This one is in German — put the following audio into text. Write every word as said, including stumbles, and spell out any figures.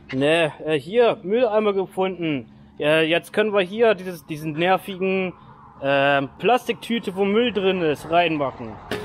Ne, äh, hier, Mülleimer gefunden. Äh, jetzt können wir hier dieses, diesen nervigen äh, Plastiktüte, wo Müll drin ist, reinmachen.